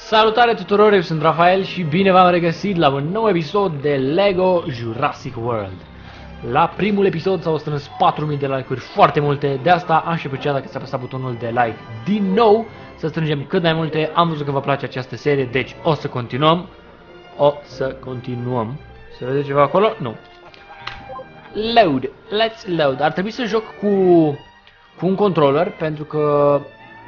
Salutare tuturor, eu sunt Rafael și bine v-am regăsit la un nou episod de LEGO Jurassic World. La primul episod s-au strâns 4000 de like-uri, foarte multe, de asta am și apreciat dacă s-a apăsat butonul de like din nou, să strângem cât mai multe. Am văzut că vă place această serie, deci o să continuăm. Se vede ceva acolo? Nu. Load, let's load. Ar trebui să joc cu un controller, pentru că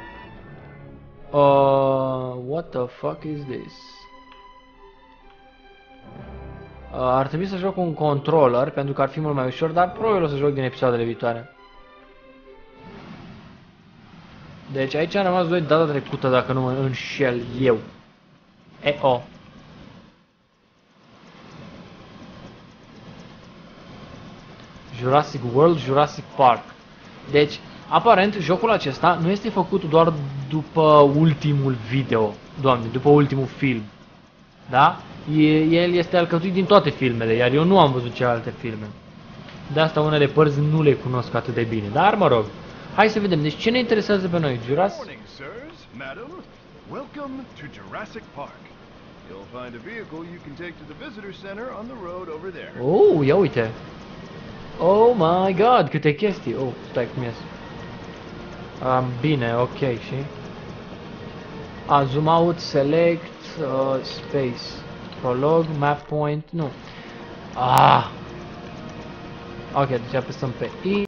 what the fuck is this? Ar trebui să joc cu un controller, pentru că ar fi mult mai ușor, dar probabil o să joc din episoadele viitoare. Deci aici am rămas doi data trecută, dacă nu mă înșel eu. E-o. Jurassic World, Jurassic Park. Deci, aparent, jocul acesta nu este făcut doar după ultimul video, doamne, după ultimul film. Da? El este alcătuit din toate filmele, iar eu nu am văzut celelalte filme. De asta unele părți nu le cunosc atât de bine, dar mă rog. Hai să vedem, deci ce ne interesează pe noi? Jurassic? Welcome to Jurassic Park. You'll find a vehicle you can take to the visitor center on the road over there. Oh, ia uite. Oh my god, câte chestii. Oh, stai cum ies. Bine, ok, și? Zoom out, select, space. Prolog, map point, nu. Ok, deci apăsăm pe I.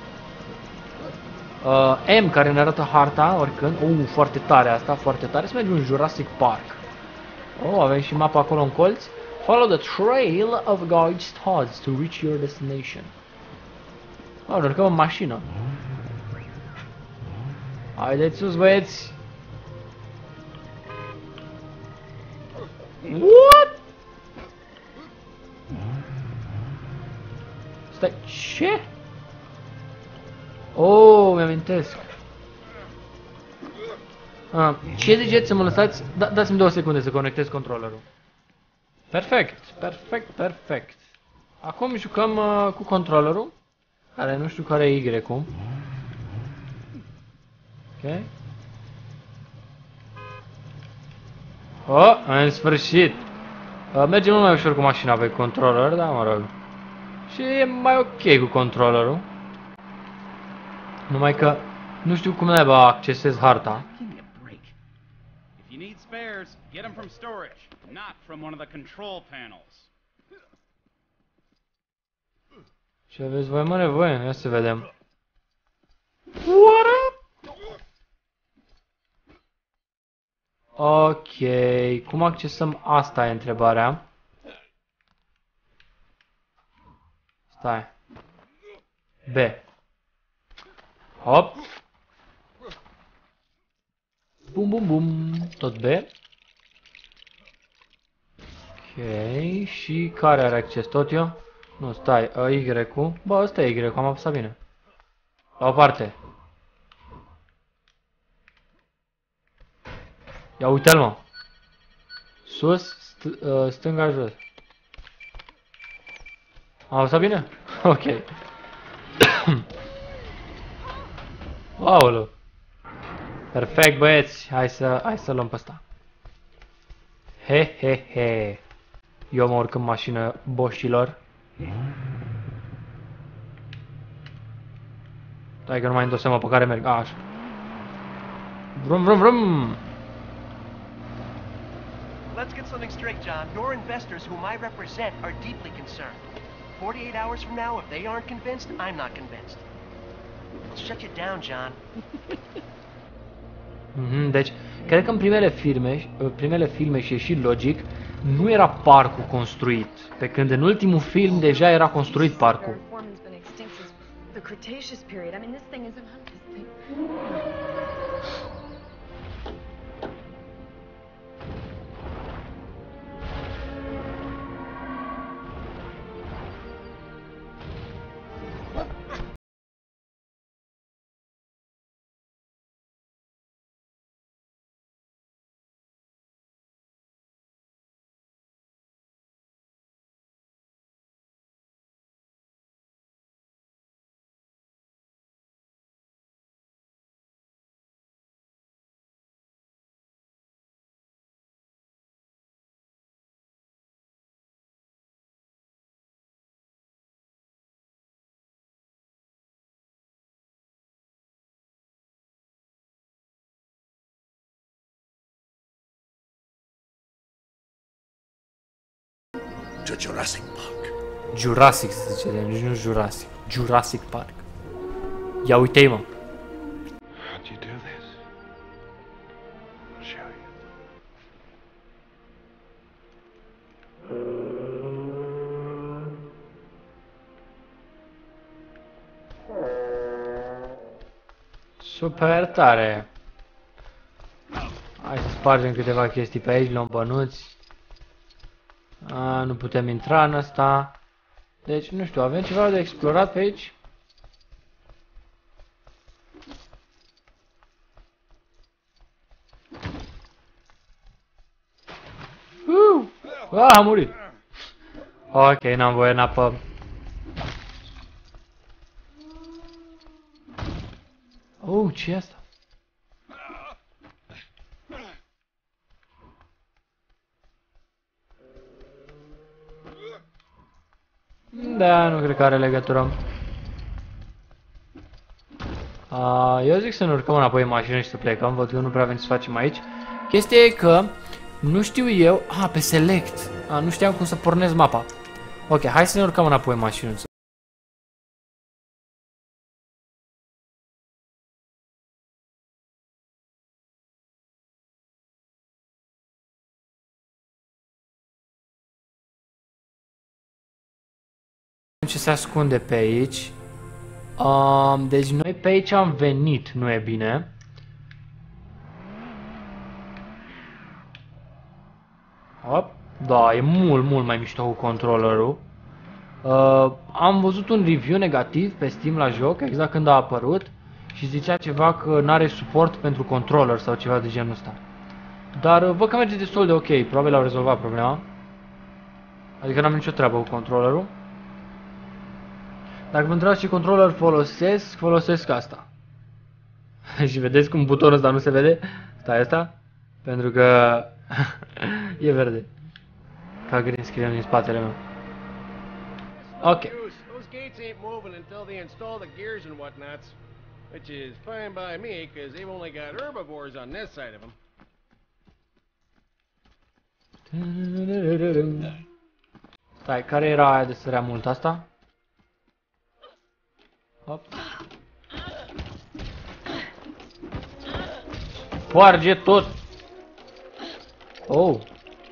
M, care ne arată harta, oricând. Foarte tare asta, foarte tare. Să mergem în Jurassic Park. Avem și mapa acolo în colț. Follow the trail of guide stars to reach your destination. Ne urcăm în mașină. Haideți sus, băieți! What? Stai, ce? Mi-amintesc. Ce ziceți să mă lăsați? Dați-mi 2 secunde să conectez controllerul. Perfect, perfect, perfect. Acum jucăm cu controllerul, care nu știu care e Y-ul. Ok. În sfârșit. Merge mult mai ușor cu mașina pe controller, da, mă rog. Și e mai ok cu controllerul. Numai că nu știu cum naiba accesez harta. Ce aveți voi, mă, nevoie? Ia să vedem. What up? Ok, cum accesăm asta e întrebarea. Stai. B. Hop. Bum, bum, bum. Tot B. Ok, și care are acces? Tot eu? Nu, stai, Y-ul. Bă, ăsta e Y-ul, am apăsat bine. La o parte. Ia uite-l, mă. Sus, stânga, jos. Am apăsat bine? Ok. Aoleu. Perfect, băieți. Hai să luăm pe ăsta. He. Eu mă urc în mașină, boșilor. Stai că nu mai îmi dau seama pe care merg. Așa. Vrum, vrum, vrum. Let's get something straight, John. Your investors, whom I represent, are deeply concerned. 48 hours from now, if they aren't convinced, I'm not convinced. I'll shut you down, John. Deci, cred că în primele filme și e și logic, nu era parcul construit, pe când în ultimul film deja era construit parcul. The Cretaceous period. I mean, this thing isn't. to Jurassic Park. Jurassic se zice, nici nu Jurassic. Jurassic Park. Ia uite-i, mă. How'd you do this? I'll show you. Super tare. Hai să spargem câteva chestii pe aici, luăm bănuți. Nu putem intra în ăsta. Deci, nu știu, avem ceva de explorat pe aici? A murit. Ok, n-am voie în apă. Ce e asta? Da, nu cred că are legătură. Eu zic să ne urcăm înapoi în mașină și să plecăm. Văd că nu prea avem ce să facem aici. Chestia e că nu știu eu... pe select. Nu știam cum să pornesc mapa. Ok, hai să ne urcăm înapoi în mașină. Ce se ascunde pe aici. Deci noi pe aici am venit, nu e bine. Hop. Da, e mult mai mișto cu controllerul. Am văzut un review negativ pe Steam la joc, exact când a apărut. Și zicea ceva că n-are suport pentru controller sau ceva de genul ăsta. Dar văd că merge destul de ok, probabil au rezolvat problema. Adică n-am nicio treabă cu controllerul. Dacă vă întrebați ce controller folosesc asta. Și vedeți cum butonul ăsta nu se vede? Stai asta. Pentru că e verde. Ca green screen din spatele meu. Ok. Those gates ain't moving until they install the gears and whatnots. Which is fine by me, because they've only got herbivores on this side of them. Stai, care era aia de sărea mult asta? Hop. Sparge tot! Oh!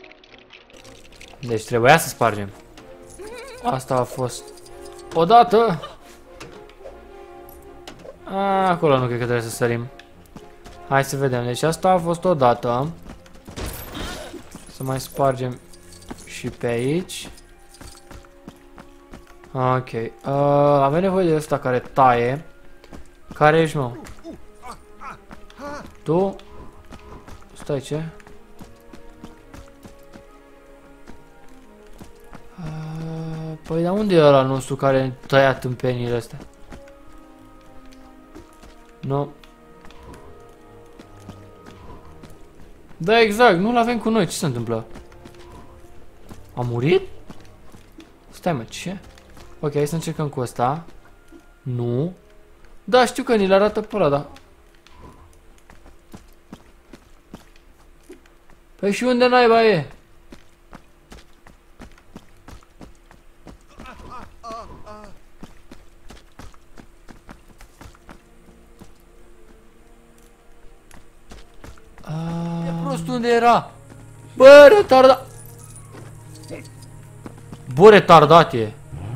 Deci trebuia să spargem. Asta a fost odată. Acolo nu cred că trebuie să sărim. Hai să vedem. Deci asta a fost odată. Să mai spargem și pe aici. Ok. Avem nevoie de ăsta care taie. Care ești, mă? Tu? Stai, ce? Păi, dar unde e ăla nostru care tăia tâmpenile astea? Nu. Da, exact, nu-l avem cu noi, ce se întâmplă? A murit? Stai, mă, ce? Ok, hai să încercăm cu ăsta. Nu. Da, știu că ni-l arată pe ăla, da. Păi și unde naiba e? E prost, unde era? Bă, retardat! Bă, retardat e!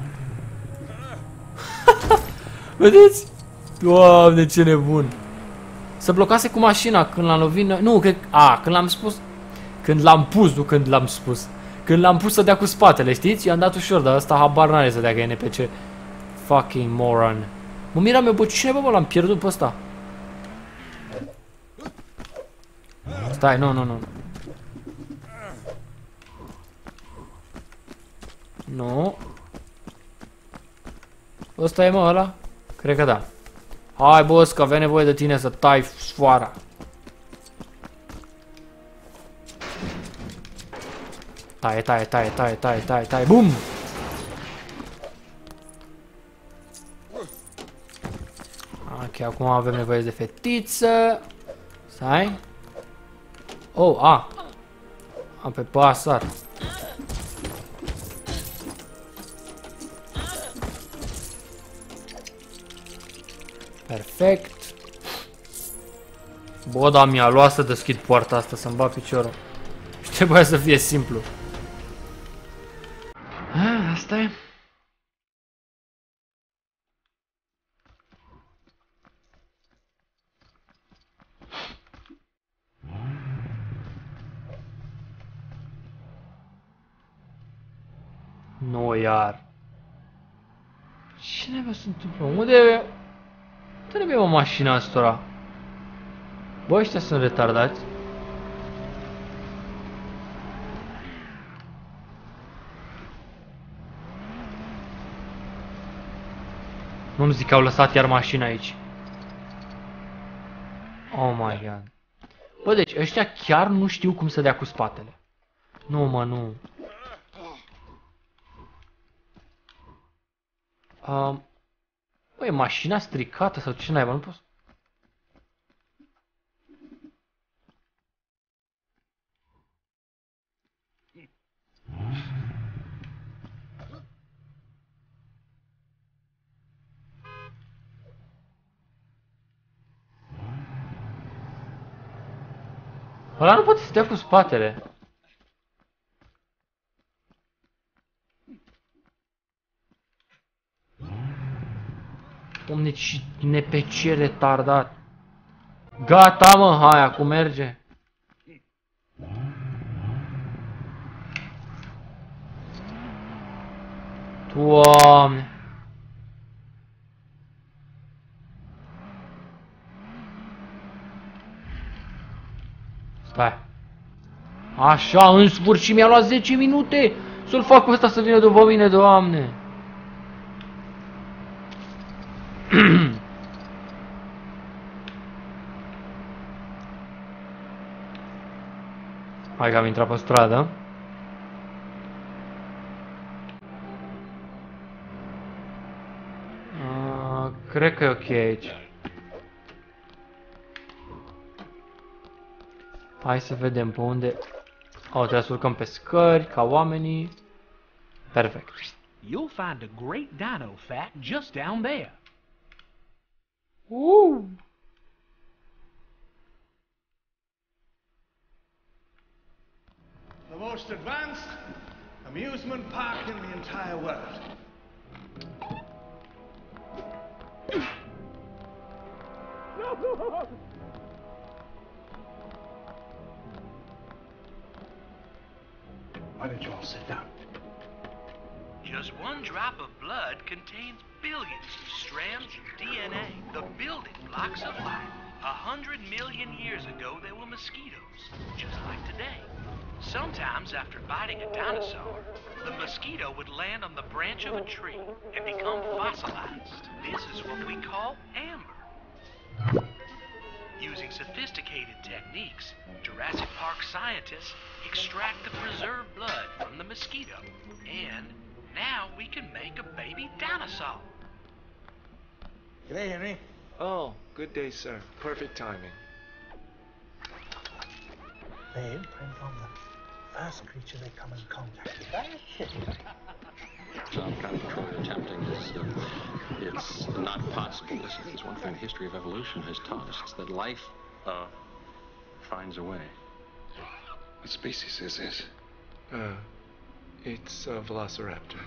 Vedeți? Doamne, ce nebun! Se blocase cu mașina când l-am lovit... Nu, cred... când l-am spus... Când l-am pus, nu când l-am spus. Când l-am pus să dea cu spatele, știți? I-am dat ușor, dar ăsta habar n-are să dea că e NPC. Fucking moron. Mă miram eu, bă, cine bă, l-am pierdut pe ăsta? Stai, nu. Nu. Ăsta e, mă, ăla? Cred că da. Hai, boss, că avea nevoie de tine să tai sfoara. Tai, bum! Ok, acum avem nevoie de fetiță. Stai. Oh, am pe pasar. Perfect. Bă, da, mi-a luat să deschid poarta asta, să-mi bat piciorul. Și trebuia să fie simplu. Asta e. Nu, iar. Ce neva se întâmplă? Unde trebuie o mașină astora? Bă, ăștia sunt retardați. Nu-mi zic că au lăsat iar mașina aici. Oh my god. Bă, deci ăștia chiar nu știu cum să dea cu spatele. Nu, mă, nu. Bă, e mașina stricată sau ce naiba? Nu pot. Ăla nu poate să dea cu spatele. Omne, NPC retardat. Gata, mă, hai, acum merge. Doamne. Stai. Așa, în sfârșit mi-a luat 10 minute să-l fac pe ăsta să vină după mine, Doamne. Hai că am intrat pe stradă. Cred că e ok aici. Hai să vedem pe unde... O, trebuie să urcăm pe scări, ca oamenii. Perfect. You'll find a great dino fact just down there. The most advanced amusement park in the entire world. Why don't you all sit down? Just one drop of blood contains billions of strands of DNA, the building blocks of life. 100 million years ago, there were mosquitoes, just like today. Sometimes, after biting a dinosaur, the mosquito would land on the branch of a tree and become fossilized. This is what we call amber. Using sophisticated techniques, Jurassic Park scientists extract the preserved blood from the mosquito, and now we can make a baby dinosaur. G'day, Henry. Oh, good day, sir. Perfect timing. They imprint on the first creature they come in contact with. Some kind of Troy attempting is, it's not possible. It's one thing the history of evolution has taught us. It's that life, finds a way. What species is this? It's a velociraptor.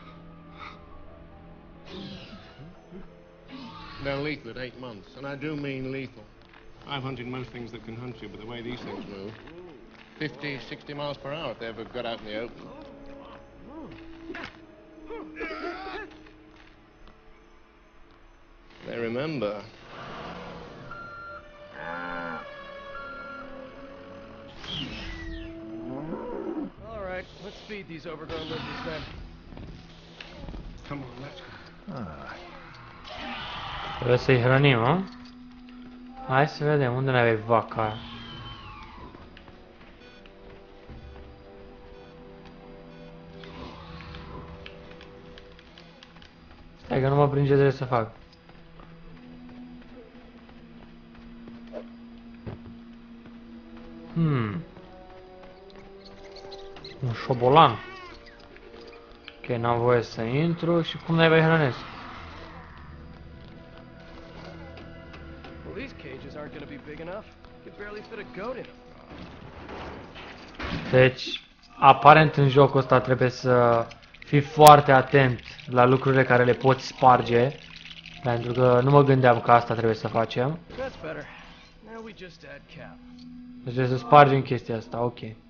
They're lethal at 8 months, and I do mean lethal. I've hunted most things that can hunt you, but the way these things move, 50, 60 miles per hour if they ever got out in the open. They remember. All right, let's feed these overgrown lizards then. Come on, let's go. Trebuie să-i hrănim, a? Hai să vedem, unde ne-ai vaca aia? Stai că nu mă prind ce trebuie să fac. Un șobolan. Ok, n-am voie să intru și cum ne-ai hrănesc? cages aren't gonna be big enough. You could barely fit a goat in them. Deci, aparent în jocul ăsta trebuie să fii foarte atent la lucrurile care le poți sparge. Pentru că nu mă gândeam că asta trebuie să facem. That's better. Now we just add cap. Deci trebuie să spargem chestia asta, ok. Isn't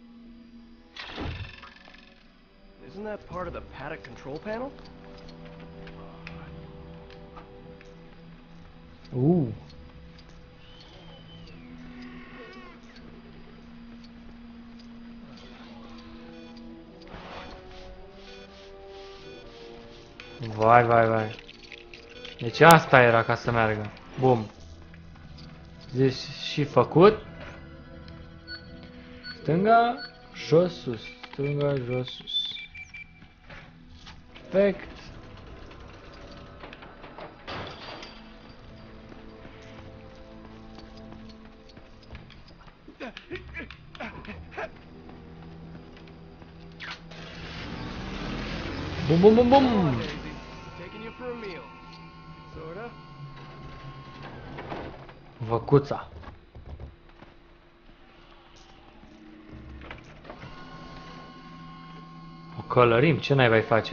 that part of the paddock control panel? Vai, vai, vai. Deci asta era ca să meargă. Bum. Deci și făcut. Stânga, jos, sus. Stânga, jos, sus. Perfect. Bum, bum, bum, bum. Taking you for a meal. Sorta. Văcuța. O călărim, ce n-ai mai face?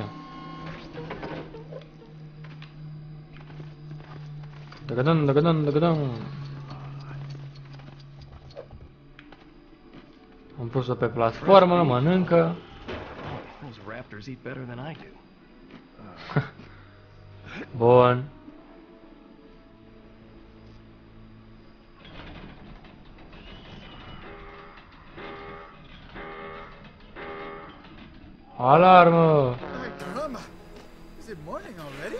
Dăgădăm, dăgădăm, dăgădăm. Am pus-o pe platformă, mănâncă. Those raptors eat better than I do. Bun. Alarmă! Caramba! Is it morning already?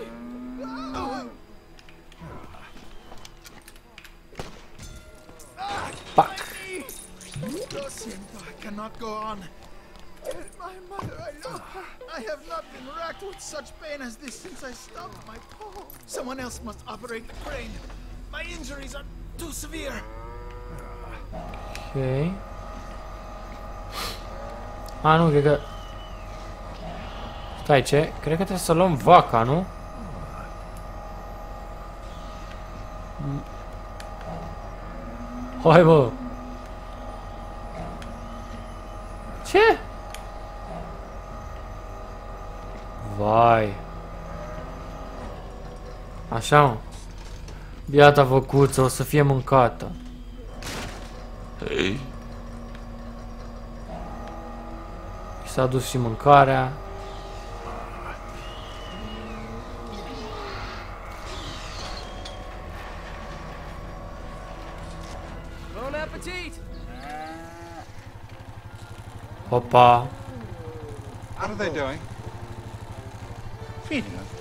Fuck! Lo siento, I cannot go on. My mother, I love her. I have not been racked with such pain as this since I stubbed my toe. Someone else must operate the brain. My injuries are too severe. Ok. A, nu, cred că... Stai, ce? Cred că trebuie să luăm vaca, nu? Hai, bă! Ce? Vai! Așa, mă. Biata văcuță, o să fie mâncată. Hey. S-a dus și mâncarea. Bon appetit! Opa! What are they doing? Feeding us.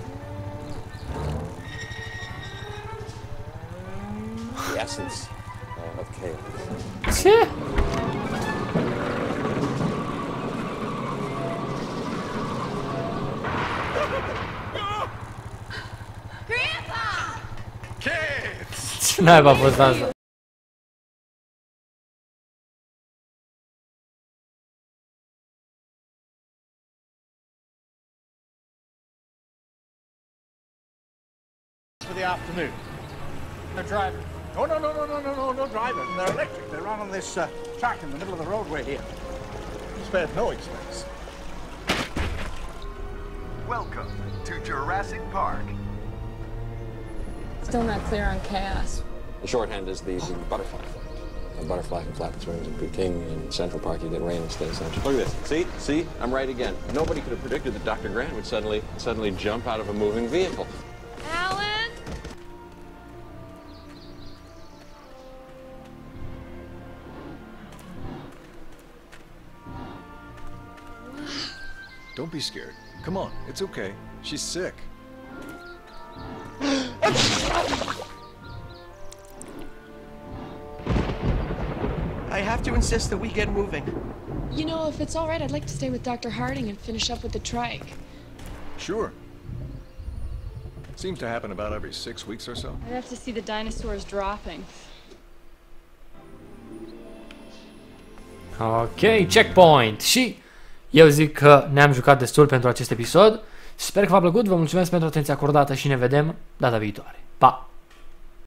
The essence of chaos. Ce? Grandpa! Kids! Ce naiba a fost asta? For the afternoon. No driver. Oh, no driver. They're electric. They run on this track in the middle of the roadway here. Spared no expense. Welcome to Jurassic Park. Still not clear on chaos. The shorthand is the butterfly effect. A butterfly can flap its wings in Peking. In Central Park, you get rain instead of sunshine. Look at this. See? I'm right again. Nobody could have predicted that Dr. Grant would suddenly jump out of a moving vehicle. Alan? Don't be scared. Come on, it's okay. She's sick. I have to insist that we get moving. You know, if it's all right, I'd like to stay with Dr. Harding and finish up with the trike. Sure. Seems to happen about every 6 weeks or so. I'd have to see the dinosaurs dropping. Ok, checkpoint. Și eu zic că ne-am jucat destul pentru acest episod. Sper că v-a plăcut, vă mulțumesc pentru atenția acordată și ne vedem data viitoare. Pa!